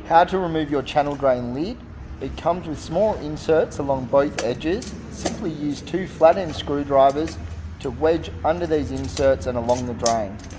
How to remove your channel drain lid. It comes with small inserts along both edges. Simply use 2 flat end screwdrivers to wedge under these inserts and along the drain.